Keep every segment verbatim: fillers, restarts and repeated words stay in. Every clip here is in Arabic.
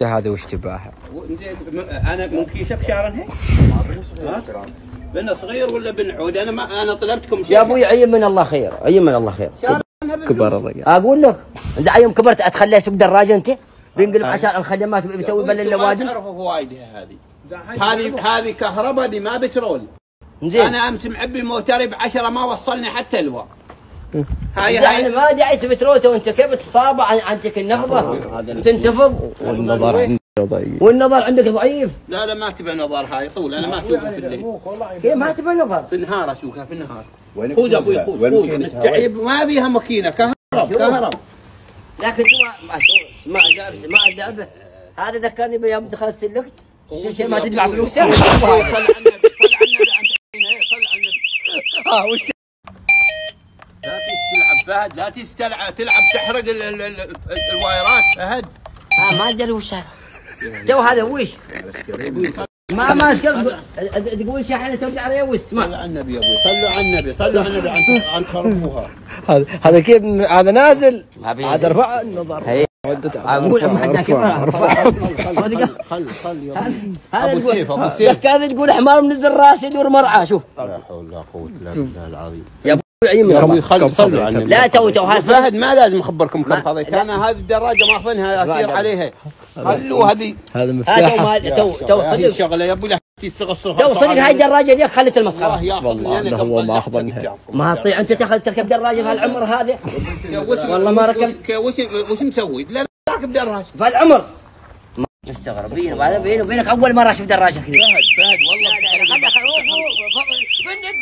هذا وش تباها؟ زين انا من كيسك شارنها؟ بن صغير ولا بن عود؟ انا ما انا طلبتكم شيء يا ابوي عين من الله خير، عين من الله خير. كبر الرجال. اقول لك انت عيم كبرت اتخليه يسوق دراجه انت؟ بينقلب عشان الخدمات بيسوي بل اللوادم. ما تعرفوا فوائدها هذه. هذه هذه كهرباء دي ما بترول. زين انا امس معبي موتري ب عشرة ما وصلني حتى الواء. هاي هاي ما داعي تبتروته وانت كيف تصابع عندك النفضه وتنتفض والنظر عندك ضعيف. والنظر عندك ضعيف. لا لا ما تبى نظر هاي طول انا ما اسوقها في الليل. كيف ما تبى نظر؟ في النهار اسوقها في النهار. خذ ابوي خذ خذ مستعيب ما فيها ماكينه كهرب كهرب. لكن ما ما لعبه ما لعبه هذا ذكرني بيوم دخلت سلكت شيء ما تدفع فلوسه. صل على النبي صل على النبي صل على النبي. ها وش لا تلعب فهد لا تستلعب تلعب تحرق ال ال ال الوايرات فهد. ها ما ادري وش هذا تو هذا وش ما ما اسكر تقول شاحنه ترجع على وش ما. صلوا على النبي يا ابوي صلوا على النبي صلوا على النبي عن خربوها. هذا هذا كيف هذا نازل هذا رفع النظر. اقول ارفع ارفع خل خل خل هذا ابو سيف ابو سيف كان تقول حمار منزل راس يدور مرعى. شوف لا حول ولا قوه الا بالله العظيم يا ابوي خل صلوا على النبي. لا تو تو فهد ما لازم اخبركم كم قضيت انا هذه الدراجه ماخذينها اسير عليها. خلوا هذه هذا مفتاح تو تو صدق شغله يا ابو لا تستغل تو صدق هاي الدراجه ذيك خلت المسخره. والله هو ما اخذنها. ما تطيع انت تاخذ تركب دراجه في هالعمر هذا والله ما ركبت. وش وش مسوي؟ لا راكب دراجه في العمر مستغرب بيني وانا بيني وبينك اول مره اشوف دراجه كذا. فهد فهد والله لا فند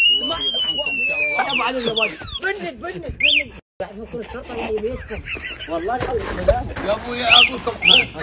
فند فند فند فند فند يكون الشرطه اللي بيتكم والله يا ابوي اقول لكم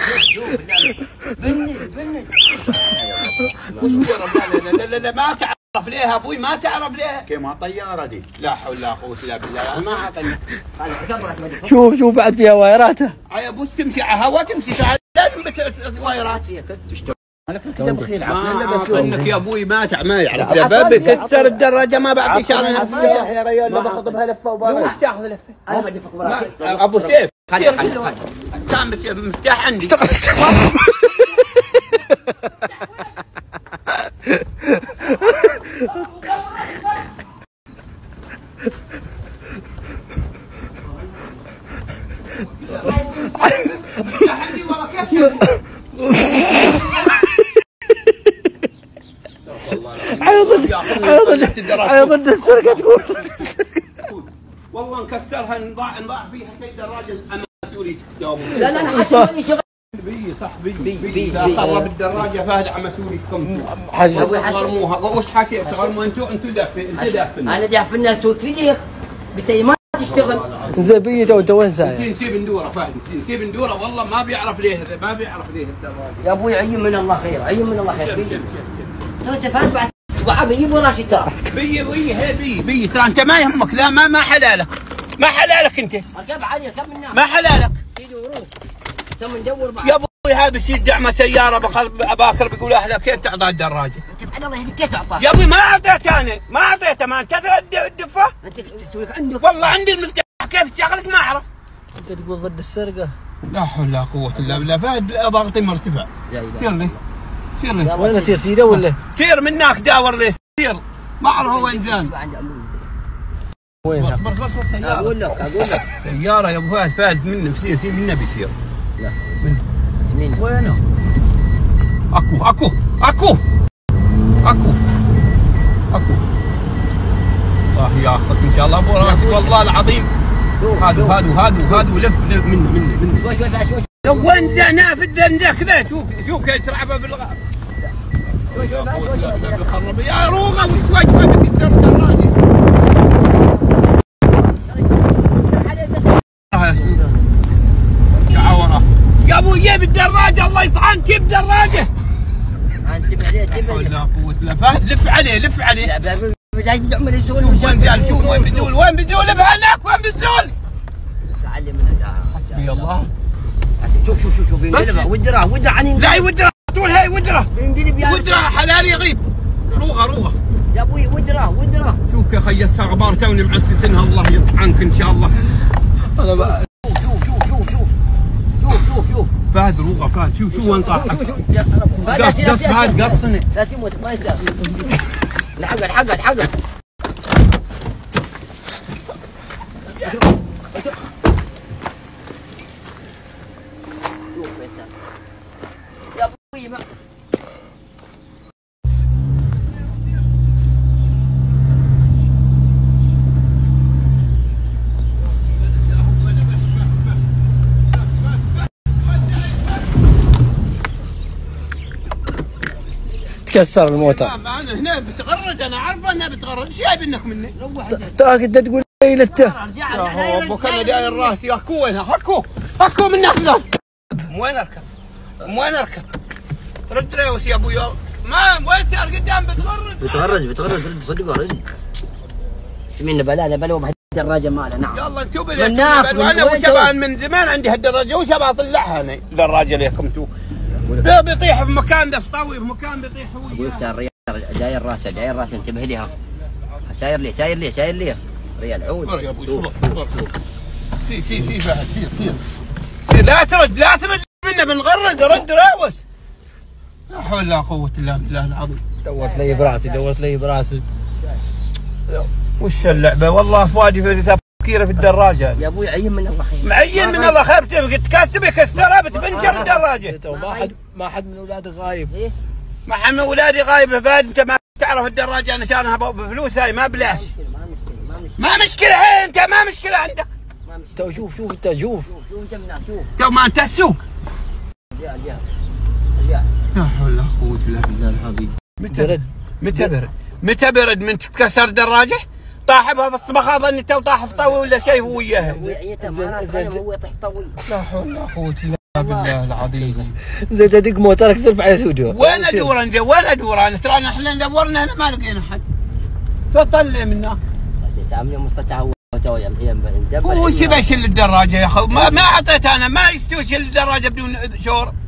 فند فند وش لا لا لا ما تعرف ليه ابوي ما تعرف ليه؟ كيف ما طياره دي؟ لا حول ولا قوه الا بالله ما اعطينا. شوف شوف بعد فيها وايراته. يا ابوي تمشي على هواء تمشي لازم وايرات. انا كنت بخيل عقلك يا ابوي ما تع ما يعرف باب كسر الدراجه ما بعد اشاره. يا ريال ما باخذ بها لفه وبارك. وش تاخذ لفه؟ انا ما ادري ابو سيف كان مفتاح عندي. عندي ورا كيف عيض عيض عيض السرقه تقول والله نكسرها نضاع نضاع فيها شيء دراجه مسؤولي. لا لا انا حسوني شغل بي صح بي بي بي خرب الدراجه فهد على مسؤوليتكم. حسبوها وش حاشيه تغرموا انتم انتم دافن انت دافن. انا دافن اسوق في ليك قلت ما تشتغل زبيته وانت وين سايق؟ نسيب ندوره فهد نسيب ندوره والله ما بيعرف ليه ما بيعرف ليه الدراجه. يا ابوي عين من الله خير عين من الله خير. انت فهد بعد وعاب يجيب وراشي ترى. بي بي هي بي بي ترى انت ما يهمك لا ما ما حلالك ما حلالك انت. ركب علي ركب الناس ما حلالك. سيدي وروح ثم ندور بعض. يا ابوي هذا بيصير دعمه سياره باكر بيقول اهله كيف تعطى الدراجه؟ سبحان الله يهديك كيف اعطاك؟ يا ابوي ما اعطيته انا ما اعطيته ما انت تدري الدفه؟ انت تسويق عندك والله عندي المفتاح كيف تشغلك ما اعرف. انت تقول ضد السرقه؟ لا حول ولا قوه الا بالله فهد ضغطي مرتفع. سير لي سير لي وين اسير سيده ولا؟ سير من هناك داور لي سير ما اعرف هو وين زان. وين؟ بس بس بس سياره اقول لك اقول لك سياره يا ابو فهد فهد منه سير سير منه بيصير. لا منه ياسمين وينه؟ اكو اكو اكو اكو اكو الله ياخذك ان شاء الله ابو راسي والله العظيم. هادو هادو هادو هادو لف منه منه منه شوي شوي شوي لو وين زعنا في الدنده كذا شوف شوف كيف تلعبها بالغ. شوي شوي يا روغه وش وجهك تكسر الدراجه؟ يا ابوي جيب الدراجه الله يطعنك جيب دراجه. انتبه عليه انتبه لا قوه الا فهد لف عليه لف عليه. لا يعمل يسوي شوف وين زال شوف وين بزول وين بزول بهناك وين بزول. تعلم من حسبي الله. شوف شوف شوف شوف ينقلبها ودره ودره عن لا ودره طول هي ودره ينقلب يا ودره حلال يغيب. روغه روغه يا ابوي ودره ودره. شوف يا خي الصغبار توني معسسنها الله يطعنك ان شاء الله. انا شوف شوف شوف شوف شوف شوف شوف فهد روقه فهد شوف شوف وين طاح. شوف شوف يا رب. قص قص فهد قصني. لا تموت ما يصير. الحقه الحقه الحقه. يا ابوي ما تكسر الموتر. انا هنا بتغرد انا عارفه انها بتغرد. ايش جايب انك مني؟ تراك انت تقول ليلته. يا ابوك انا داير راسي. اكو وينها؟ اكو اكو من ناحيه. وين اركب؟ وين اركب؟ رد ريوس يا ابوي. ما وين صار قدام بتغرد؟ بتغرد بتغرد رد صدق ورد. سمينا بلا بلا بهالدراجه الدراجه مالها. نعم يلا انتم بديتوا. انا وشبان من زمان عندي هالدراجه وشبان اطلعها انا الدراجه ليكم انتم. بيطيح في مكان دفطاوي في مكان بيطيح هو. اقول لك الريال داير راسه داير راسه انتبه لها. ساير لي ساير لي ساير لي ريال عود. يا ابوي صبر صبر. سي سي سي فهد سير سير سير. لا ترد لا ترد منا بنغرد. رد راوس. لا حول ولا قوة الا بالله العظيم. دورت لي براسي دورت لي براسي. وش اللعبة والله فؤادي في تفكيره في الدراجة. يا ابوي عين من الله خير. معين من الله خير. قلت كاس تبي كسرها بتبنجر الدراجة. ما حد ما حد من اولادك غايب. ايه ما حد من اولادي غايب يا فهد. انت ما تعرف الدراجة انا شانها بفلوس هاي ما بلاش. ما مشكلة هي انت ما مشكلة عندك. تو شوف شوف انت شوف شوف انت من شوف. تو ما انت السوق. رجال رجال رجال. لا حول ولا قوة الا بالله العظيم. متى برد؟ متى برد؟ متى برد من تتكسر دراجة؟ طاح بها في الصباخة ظني تو طاح في طوي ولا شيء هو وياها. زين هو يطيح طوي. لا حول ولا قوة الا بالله العظيم. زين تدق موترك سلف على سوجه. وين ادور انت؟ وين ادور انا؟ ترى احنا دورنا هنا ما لقينا حد. فطلع من هناك. تعملي مستطع هو تو هو وش يبي يشيل الدراجة يا اخو؟ ما ما اعطيت انا ما يستوي يشيل الدراجة بدون شور.